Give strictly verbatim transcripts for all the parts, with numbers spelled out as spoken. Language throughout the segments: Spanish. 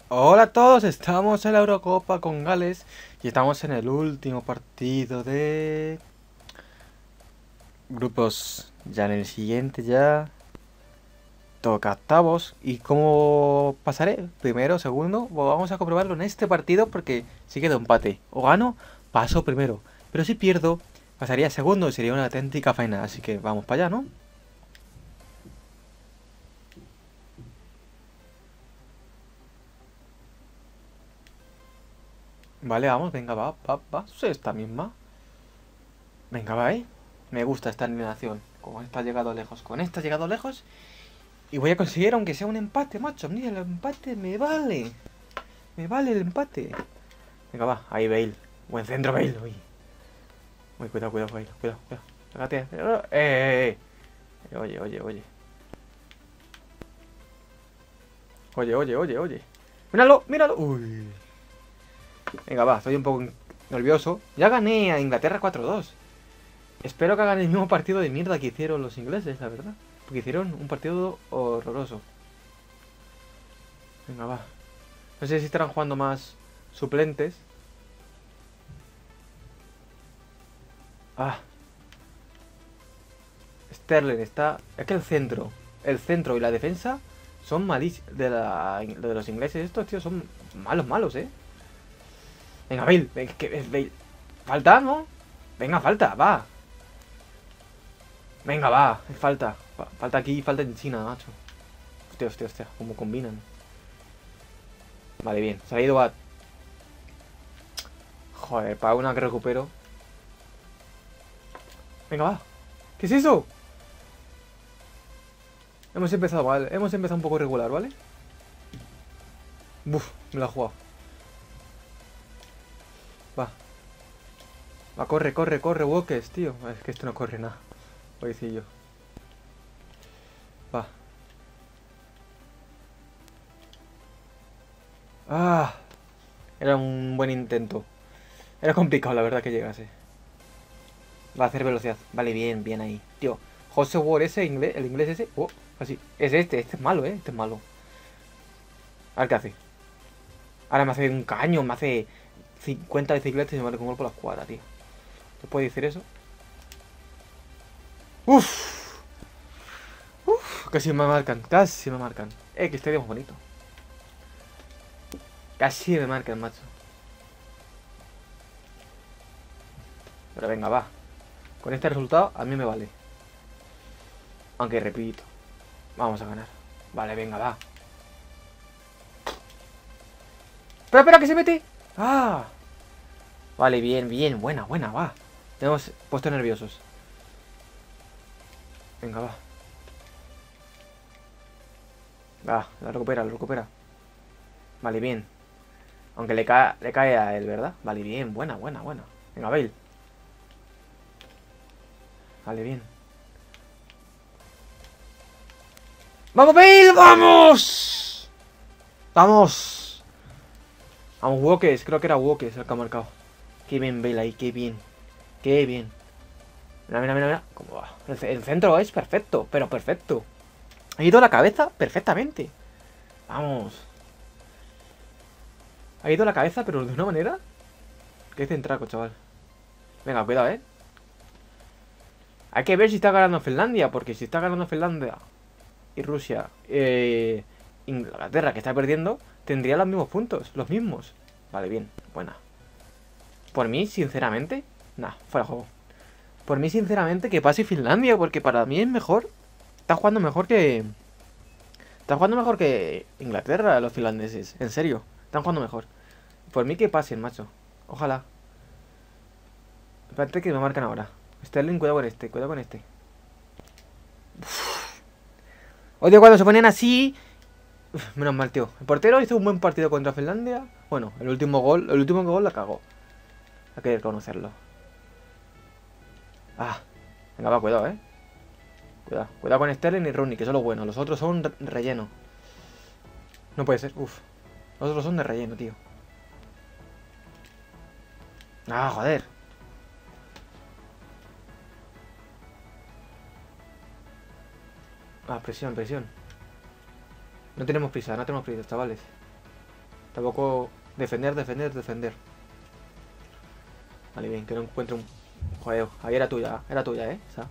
Hola a todos, estamos en la Eurocopa con Gales y estamos en el último partido de grupos. Ya en el siguiente ya toca octavos. ¿Y cómo pasaré? Primero, segundo, pues vamos a comprobarlo en este partido porque si queda empate o gano, paso primero. Pero si pierdo, pasaría segundo y sería una auténtica faena. Así que vamos para allá, ¿no? Vale, vamos, venga, va, va, va. Sí, esta misma. Venga, va, ¿eh? Me gusta esta animación. Con esta ha llegado lejos. Con esta ha llegado lejos. Y voy a conseguir aunque sea un empate, macho. Mira, el empate me vale. Me vale el empate. Venga, va. Ahí, Bale. Buen centro, Bale. Uy. Uy, cuidado, cuidado, Bale. Cuidado, cuidado. Pégate. Eh, eh, eh. Oye, oye, oye. Oye, oye, oye, oye. Míralo, míralo. Uy. Venga, va. Estoy un poco nervioso. Ya gané a Inglaterra cuatro dos. Espero que hagan el mismo partido de mierda que hicieron los ingleses, la verdad. Porque hicieron un partido horroroso. Venga, va. No sé si estarán jugando más suplentes. Ah, Sterling está. Es que el centro. El centro y la defensa son malísimos. De, la... de los ingleses, estos tíos son malos, malos, eh. Venga, Bale. Ven, que es Bale. ¿Falta, no? Venga, falta, va. Venga, va. Falta. Falta aquí, falta en China, macho. Hostia, hostia, hostia. Cómo combinan. Vale, bien. Se ha ido a. Joder, para una que recupero. Venga, va. ¿Qué es eso? Hemos empezado mal. Hemos empezado un poco regular, ¿vale? Buf, me la he jugado. Va. Va, corre, corre, corre, Walkers, tío. Es que esto no corre nada. Pobrecillo. Va. Ah. Era un buen intento. Era complicado, la verdad, que llegase. Va a hacer velocidad. Vale, bien, bien ahí. Tío, José Ward ese, inglés, el inglés ese. Oh, así. Es este, este es malo, eh. Este es malo. A ver qué hace. Ahora me hace un caño, me hace cincuenta bicicletas y me vale con gol por la escuadra, tío. ¿Se puede decir eso? Uf. Uf. Casi me marcan, casi me marcan. Eh, que estadio más bonito. Casi me marcan, macho. Pero venga, va. Con este resultado a mí me vale. Aunque repito, vamos a ganar. Vale, venga, va. Espera, espera, que se mete. Ah. Vale, bien, bien. Buena, buena, va. Nos hemos puesto nerviosos. Venga, va. Va, la recupera, la recupera. Vale, bien. Aunque le, ca le cae a él, ¿verdad? Vale, bien. Buena, buena, buena. Venga, Bale. Vale, bien. ¡Vamos, Bale! ¡Vamos! ¡Vamos! Vamos, Walkers. Creo que era Walkers el que ha marcado. Qué bien, Bale ahí. Qué bien. Qué bien. Mira, mira, mira, mira. ¿Cómo va? El, el centro es perfecto. Pero perfecto. Ha ido la cabeza perfectamente. Vamos. Ha ido la cabeza, pero de una manera. Qué centraco, chaval. Venga, cuidado, eh. Hay que ver si está ganando Finlandia. Porque si está ganando Finlandia y Rusia, eh, Inglaterra, que está perdiendo, tendría los mismos puntos. Los mismos. Vale, bien. Buena. Por mí, sinceramente. Nah, fuera de juego. Por mí, sinceramente, que pase Finlandia. Porque para mí es mejor. Está jugando mejor que. Está jugando mejor que Inglaterra, los finlandeses. En serio. Están jugando mejor. Por mí que pasen, macho. Ojalá. Espérate que me marcan ahora. Sterling, cuidado con este, cuidado con este. Uf. Odio cuando se ponían así. Uf, menos mal, tío. El portero hizo un buen partido contra Finlandia. Bueno, el último gol, el último gol la cagó. Hay que reconocerlo. Ah, venga, va, cuidado, eh. Cuidado, cuidado con Sterling y Rooney, que son los buenos. Los otros son re relleno. No puede ser, uf. Los otros son de relleno, tío. Ah, joder. Ah, presión, presión. No tenemos prisa, no tenemos prisa, chavales. Tampoco... Defender, defender, defender. Vale, bien, que no encuentre un... Joder, ahí era tuya, era tuya, ¿eh? Esa.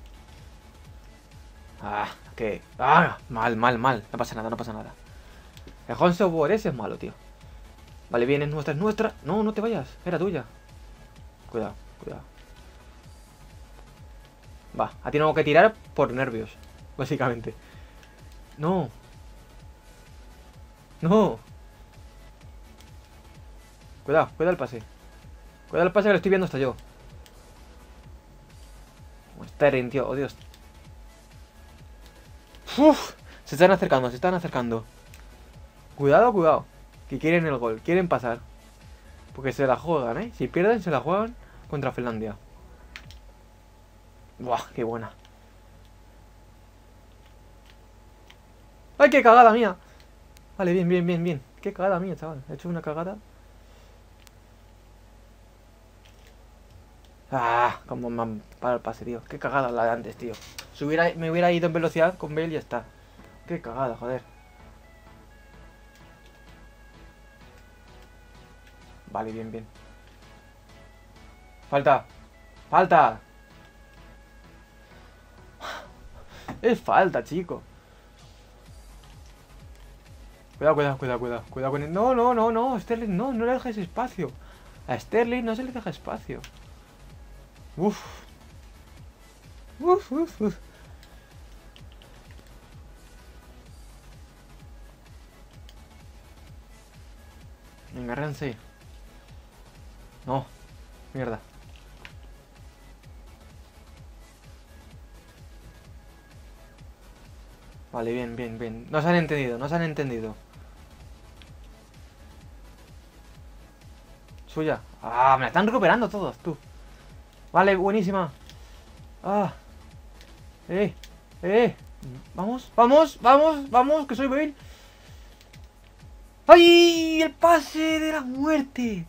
Ah, que... Ah, mal, mal, mal. No pasa nada, no pasa nada. El Home Software ese es malo, tío. Vale, bien, es nuestra, es nuestra. No, no te vayas, era tuya. Cuidado, cuidado. Va, a ti no tengo que tirar por nervios, básicamente. No. No. Cuidado, cuidado el pase. Cuidado el pase que lo estoy viendo hasta yo. Sterling, tío, oh Dios. Uf, se están acercando, se están acercando. Cuidado, cuidado. Que quieren el gol, quieren pasar. Porque se la juegan, ¿eh? Si pierden, se la juegan contra Finlandia. Buah, qué buena. ¡Ay, qué cagada mía! Vale, bien, bien, bien, bien. Qué cagada mía, chaval. He hecho una cagada. Ah, como me han parado el pase, tío. Qué cagada la de antes, tío. Si hubiera, me hubiera ido en velocidad con Bale y ya está. Qué cagada, joder. Vale, bien, bien. Falta. Falta. Es falta, chico. Cuidado, cuidado, cuidado, cuidado. Cuidado con el... No, no, no, no. Sterling, no, no le dejes espacio. A Sterling no se le deja espacio. Uf. Uf, uf, uf. Venga, Ramsey. No. Mierda. Vale, bien, bien, bien. Nos han entendido, nos han entendido. Suya. Ah, me la están recuperando todos, tú. Vale, buenísima. Ah. Eh, eh. Vamos, vamos, vamos, vamos, que soy Bale. ¡Ay! El pase de la muerte.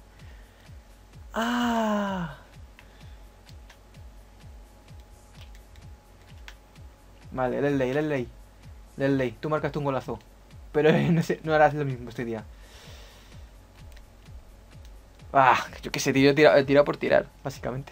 Ah. Vale, Ley, Ley. Ley, tú marcaste un golazo. Pero no, sé, no harás lo mismo este día. Ah, yo qué sé, tío, he tirado, he tirado por tirar, básicamente.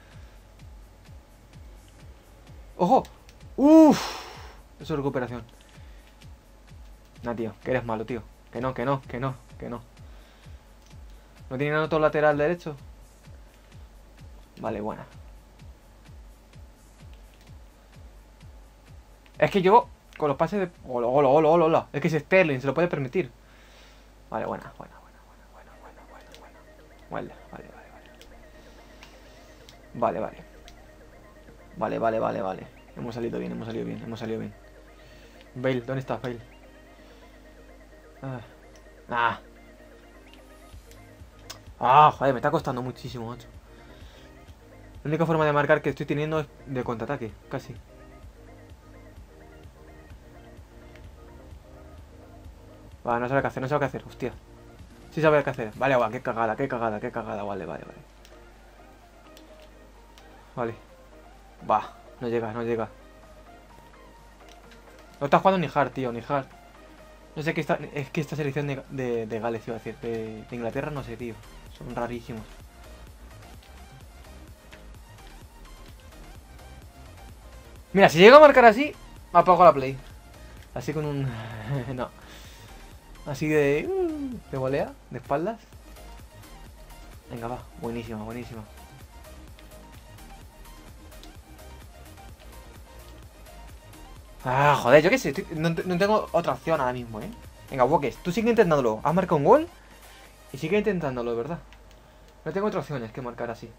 ¡Ojo! ¡Uf! Eso es recuperación. Nah, tío, que eres malo, tío. Que no, que no, que no, que no. ¿No tiene otro lateral derecho? Vale, buena. Es que yo, con los pases de... Hola, hola, hola, hola, hola. Es que es Sterling, se lo puede permitir. Vale, buena, buena, buena, buena, buena, buena, buena, buena. Vale, vale, vale, vale. Vale, vale. Vale, vale, vale, vale. Hemos salido bien, hemos salido bien, hemos salido bien. Bale, ¿dónde estás, Bale? Ah. Ah. Ah, joder, me está costando muchísimo, macho. La única forma de marcar que estoy teniendo es de contraataque, casi. Vale, no sabe qué hacer, no sabe qué hacer, hostia. Sí sabe qué hacer. Vale, va, qué cagada, qué cagada, qué cagada. Vale, vale, vale. Vale. Va, no llega, no llega. No está jugando ni Hart, tío, ni Hart. No sé qué está... Es que esta selección de, de, de Gales, iba a decir. De, de Inglaterra, no sé, tío. Son rarísimos. Mira, si llega a marcar así, me apago la play. Así con un... no. Así de... De volea, de espaldas. Venga, va. Buenísima, buenísima. Ah, joder, yo qué sé. Estoy... No, no tengo otra opción ahora mismo, ¿eh? Venga, Wokes, tú sigue intentándolo. Has marcado un gol y sigue intentándolo, ¿verdad? No tengo otras opciones que marcar así.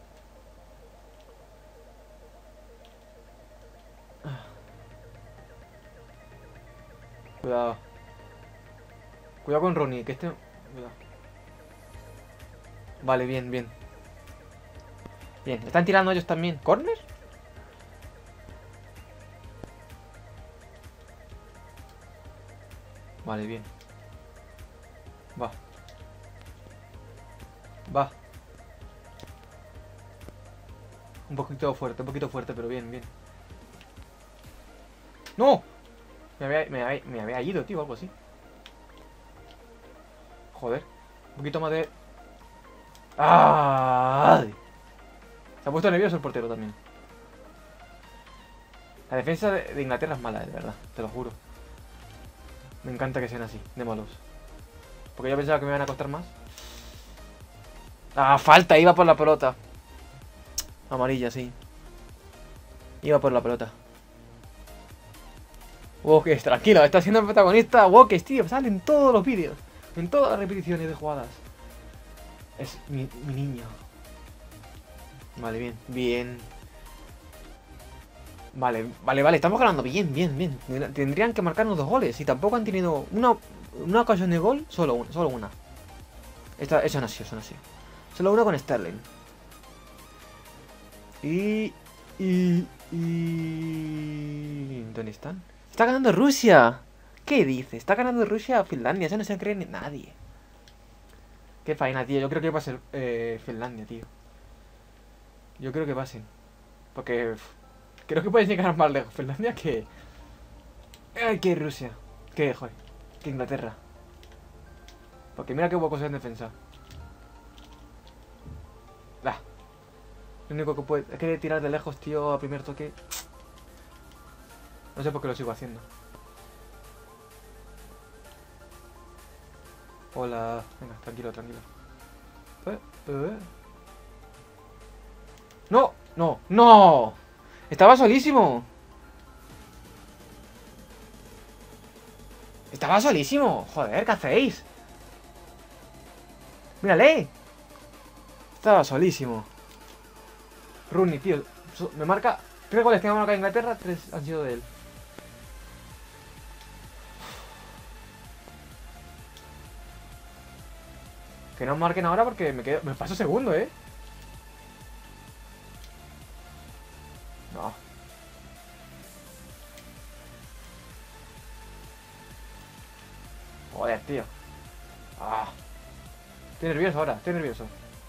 Cuidado. Cuidado con Ronnie, que este... Cuidado. Vale, bien, bien. Bien, ¿están tirando ellos también? ¿Corner? Vale, bien. Va. Va. Un poquito fuerte, un poquito fuerte, pero bien, bien. ¡No! Me había, me había, me había ido, tío, algo así. Joder. Un poquito más de... ¡Ah! Se ha puesto nervioso el portero también. La defensa de, de Inglaterra es mala, de verdad, te lo juro. Me encanta que sean así, de malos. Porque yo pensaba que me iban a costar más. ¡Ah, falta! Iba por la pelota. Amarilla, sí. Iba por la pelota. Wokes, tranquilo, está siendo el protagonista. Wokes, tío, sale en todos los vídeos. En todas las repeticiones de jugadas. Es mi, mi niño. Vale, bien, bien. Vale, vale, vale, estamos ganando bien, bien, bien. Tendrían que marcarnos dos goles. Y tampoco han tenido una, una ocasión de gol, solo una. Solo una. Esta, esa no ha sido, esa no ha sido. Solo una con Sterling. Y... Y... Y... ¿Dónde están? ¡Está ganando Rusia! ¿Qué dices? Está ganando Rusia a Finlandia. Eso no se cree ni nadie. Qué faena, tío. Yo creo que va a ser eh, Finlandia, tío. Yo creo que pasen. Porque... Uf, creo que pueden llegar más lejos Finlandia que... Ay, que Rusia. Que, joder. Que Inglaterra. Porque mira que hubo cosas en defensa. Ah. Lo único que puede... Es que tirar de lejos, tío, a primer toque... No sé por qué lo sigo haciendo. Hola. Venga, tranquilo, tranquilo. Eh, eh. ¡No! ¡No! ¡No! ¡Estaba solísimo! ¡Estaba solísimo! Joder, ¿qué hacéis? ¡Mírale! Estaba solísimo. Rooney, tío. Me marca... Tres goles que me ha marcado Inglaterra, tres han sido de él. Que no marquen ahora porque me quedo... Me paso segundo, ¿eh? No. Joder, tío. Ah. Estoy nervioso ahora, estoy nervioso.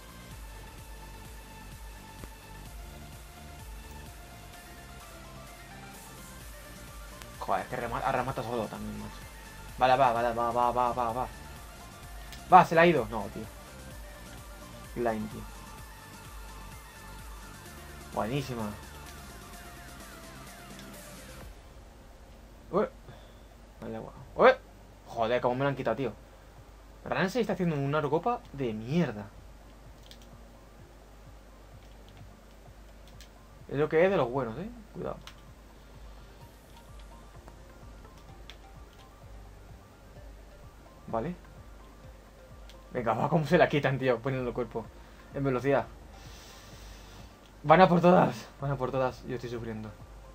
Joder, que remata, remata solo también, más. Vale, va, vale, va, va, va, va, va. Va, se le ha ido. No, tío. Line, tío. Buenísima. Ué. Vale, ué. Joder, cómo me lo han quitado, tío. Ramsey está haciendo una Eurocopa de mierda. Es lo que es de los buenos, eh. Cuidado. Vale. Venga, va, cómo se la quitan, tío, poniendo el cuerpo en velocidad. Van a por todas, van a por todas. Yo estoy sufriendo.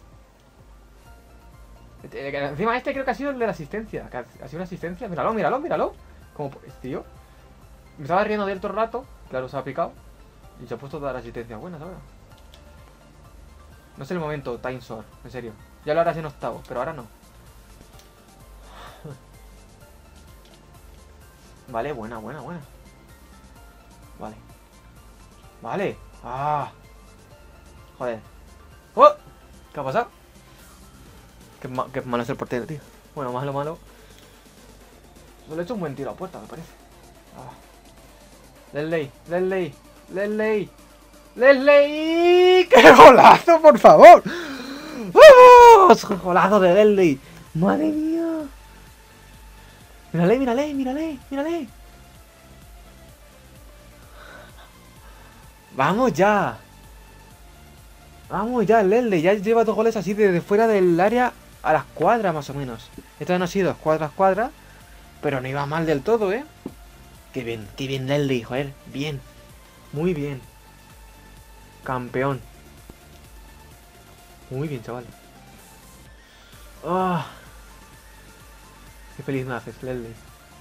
Encima este creo que ha sido el de la asistencia. Ha sido una asistencia. Míralo, míralo, míralo. Como este tío. Me estaba riendo de él todo el rato. Claro, se ha picado. Y se ha puesto a dar asistencia buenas ahora. No es el momento, Time Sword, en serio. Ya lo harás en octavo, pero ahora no. Vale, buena, buena, buena. Vale. Vale. Ah. Joder. ¡Oh! ¿Qué ha pasado? Qué, ma qué malo es el portero, tío. Bueno, malo, malo. Le he hecho un buen tiro a puerta, me parece. Ah. Leslie, Leslie, Leslie, Leslie. ¡Qué golazo, por favor! ¡Oh! ¡Golazo de Leslie! ¡Madre mía! Mírale, mírale, mírale, mírale. Vamos ya. Vamos ya, Leslie. Ya lleva dos goles así desde fuera del área a la escuadra, más o menos. Esta no ha sido escuadra a escuadra, pero no iba mal del todo, ¿eh? Qué bien, qué bien, Leslie, joder. Bien. Muy bien. Campeón. Muy bien, chaval. Oh. Qué feliz me haces, Leslie.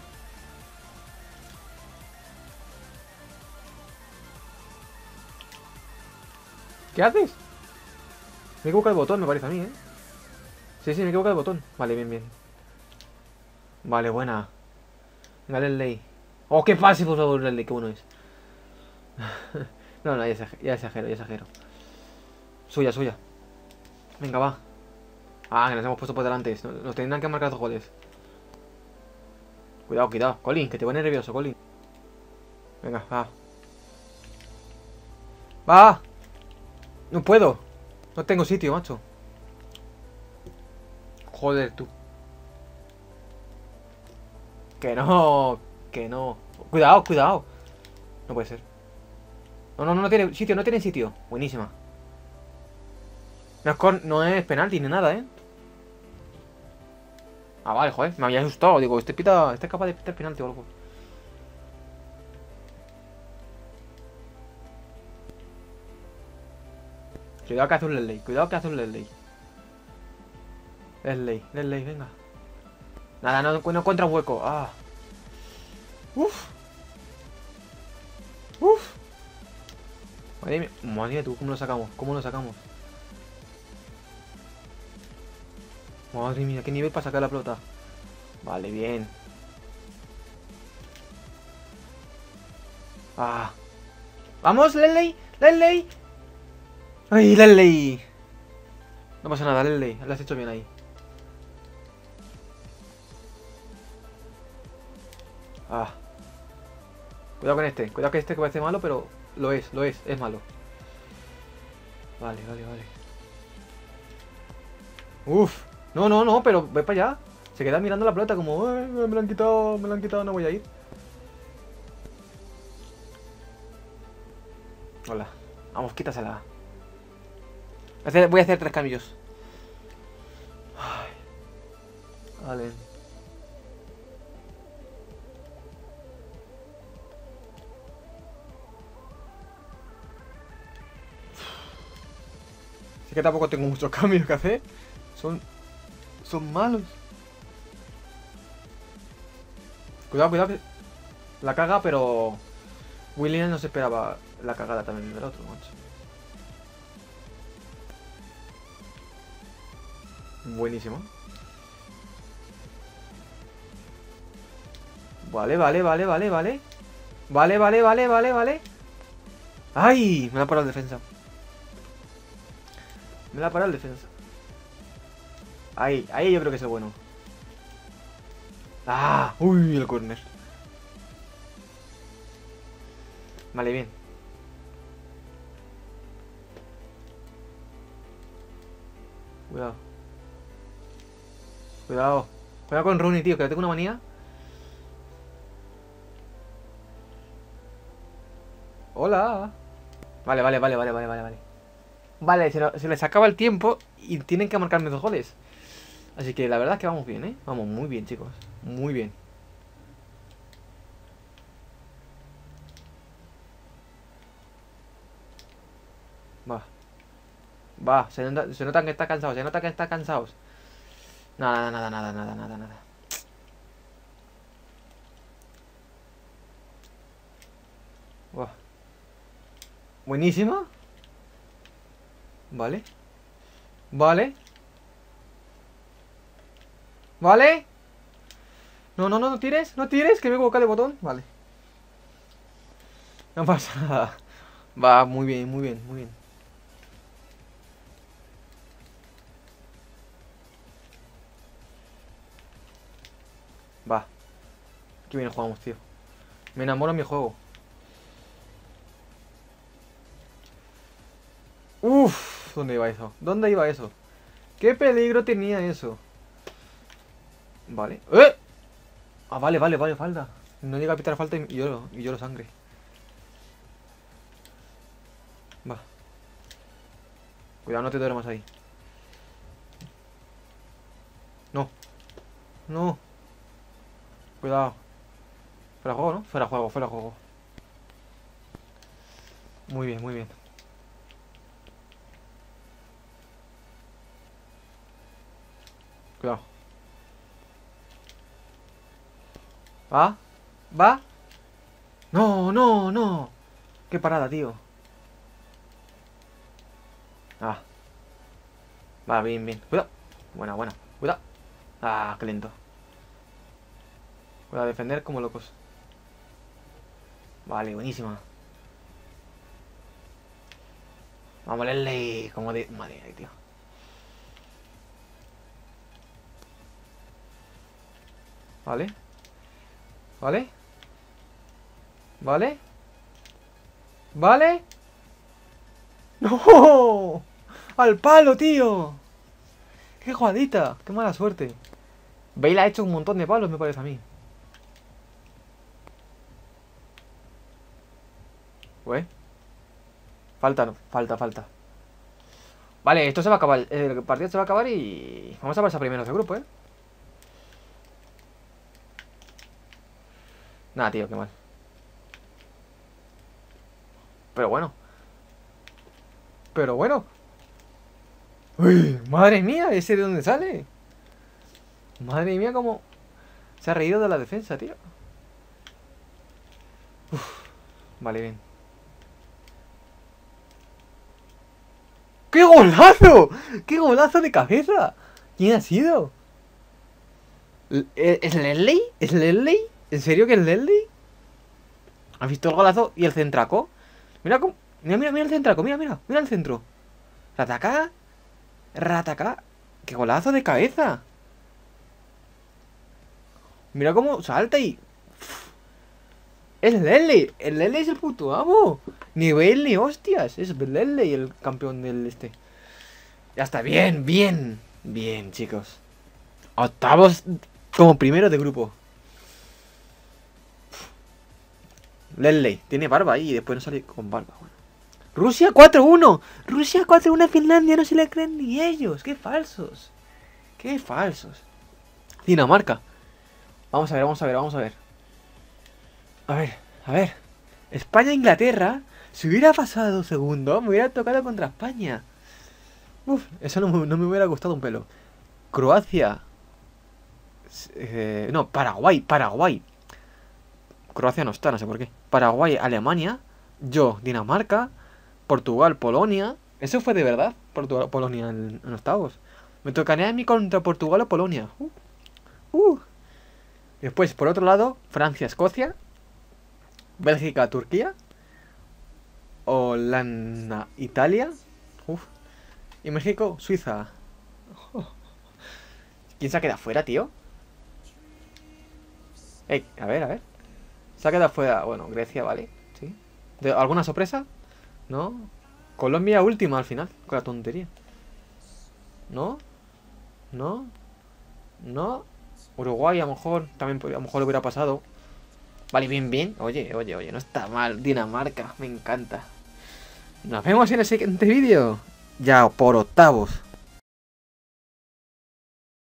¿Qué haces? Me equivoco el botón, me parece a mí, ¿eh? Sí, sí, me equivoco el botón. Vale, bien, bien. Vale, buena. Venga, Leslie. Oh, qué fácil, por favor, Leslie, qué bueno es. No, no, ya exagero, ya exagero, ya exagero. Suya, suya. Venga, va. Ah, que nos hemos puesto por delante. Nos, nos tendrán que marcar dos goles. Cuidado, cuidado. Colin, que te pone nervioso, Colin. Venga, va. ¡Va! No puedo. No tengo sitio, macho. Joder, tú. Que no. Que no. Cuidado, cuidado. No puede ser. No, no, no, no tiene sitio, no tiene sitio. Buenísima. No es, con, no es penalti ni nada, ¿eh? Ah, vale, joder. Me había asustado. Digo, este pita. Este es capaz de pitar penalti o algo. Cuidado que hace un Lesley. Cuidado que hace un Lesley. Lesley, Lesley, venga. Nada, no, no encuentra un hueco. Ah. Uf. Uf. Madre mía. Madre mía, tú, ¿cómo lo sacamos? ¿Cómo lo sacamos? Madre mía, qué nivel para sacar la pelota. Vale, bien. Ah. ¡Vamos, Lesley! ¡Lesley! ¡Ay, Lesley! No pasa nada, Lesley. Lo has hecho bien ahí. Ah. Cuidado con este. Cuidado que este que parece malo, pero lo es, lo es. Es malo. Vale, vale, vale. Uf. No, no, no, pero ve para allá. Se queda mirando la pelota como, "Ay, me lo han quitado, me lo han quitado, no voy a ir". Hola. Vamos, quítasela. Voy a hacer tres cambios. Ay. Vale. Sí que tampoco tengo muchos cambios que hacer. Son... Son malos. Cuidado, cuidado que... La caga, pero... William no se esperaba la cagada también del otro, macho. Buenísimo. Vale, vale, vale, vale, vale. Vale, vale, vale, vale, vale. ¡Ay! Me la ha parado el defensa. Me la ha parado el defensa. Ahí, ahí yo creo que es el bueno. ¡Ah! ¡Uy! El córner. Vale, bien. Cuidado. Cuidado. Cuidado con Rooney, tío, que le tengo una manía. Hola. Vale, vale, vale, vale, vale, vale, vale. Vale, se, lo- se les acaba el tiempo y tienen que marcarme dos goles. Así que la verdad es que vamos bien, ¿eh? Vamos muy bien, chicos. Muy bien. Va. Va, se, nota, se notan que está cansados, se nota que está cansados. Nada, nada, nada, nada, nada, nada. Buah. Buenísima. Vale. Vale. Vale. No, no, no, no tires, no tires, que me he equivocado de botón. Vale. No pasa nada. Va, muy bien, muy bien, muy bien. Va. Qué bien jugamos, tío. Me enamoro de mi juego. Uf, ¿dónde iba eso? ¿Dónde iba eso? ¿Qué peligro tenía eso? Vale. ¡Eh! Ah, vale, vale, vale, falta. No llega a pitar falta y lloro, y lloro sangre. Va. Cuidado, no te duermas ahí. No. No. Cuidado. Fuera juego, ¿no? Fuera juego, fuera juego. Muy bien, muy bien. Cuidado. ¿Va? ¿Va? No, no, no. Qué parada, tío. Ah. Va, bien, bien. Cuidado. Buena, buena. Cuidado. Ah, qué lento. Cuidado, defender como locos. Vale, buenísima. Vamos a leerle como de... Madre mía, tío. Vale. Vale. Vale. ¿Vale? ¡No! ¡Al palo, tío! ¡Qué jugadita! ¡Qué mala suerte! Bale ha hecho un montón de palos, me parece a mí. Ué. Falta, no. Falta, falta. Vale, esto se va a acabar. El partido se va a acabar y... Vamos a pasar primeros de grupo, ¿eh? Nada, tío, qué mal. Pero bueno. Pero bueno. Uy, madre mía, ¿ese de dónde sale? Madre mía, cómo se ha reído de la defensa, tío. Uf, vale, bien. ¡Qué golazo! ¡Qué golazo de cabeza! ¿Quién ha sido? ¿Es Leslie? ¿Es Leslie? ¿En serio que es Leslie? ¿Has visto el golazo y el centraco? Mira cómo... Mira, mira, mira el centraco, mira, mira, mira el centro. Ratacá. Ratacá. ¡Qué golazo de cabeza! Mira cómo salta y... ¡Es Leslie! ¡El Leslie es el puto amo! Ni Bale ni hostias. Es Leslie el campeón del este. Ya está, bien, bien. Bien, chicos. Octavos como primero de grupo. Leslie, tiene barba ahí y después no sale con barba. Bueno. Rusia cuatro uno. Rusia cuatro uno a Finlandia, no se le creen ni ellos. Qué falsos. Qué falsos. Dinamarca. Vamos a ver, vamos a ver, vamos a ver. A ver, a ver. España-Inglaterra. Si hubiera pasado segundo, me hubiera tocado contra España. Uf, eso no, no me hubiera gustado un pelo. Croacia. Eh, no, Paraguay, Paraguay. Croacia no está, no sé por qué. Paraguay, Alemania. Yo, Dinamarca. Portugal, Polonia. Eso fue de verdad. Portugal, Polonia en, en octavos. Me tocaría a mí contra Portugal o Polonia. Uh, uh. Después, por otro lado, Francia, Escocia. Bélgica, Turquía. Holanda, Italia. Uf. Y México, Suiza. Oh. ¿Quién se ha quedado fuera, tío? Ey, a ver, a ver. Se ha quedado fuera. Bueno, Grecia, vale. ¿Sí? ¿De ¿Alguna sorpresa? ¿No? Colombia última al final. Con la tontería. ¿No? ¿No? ¿No? Uruguay a lo mejor. También a lo mejor hubiera pasado. Vale, bien, bien. Oye, oye, oye. No está mal. Dinamarca. Me encanta. Nos vemos en el siguiente vídeo. Ya por octavos.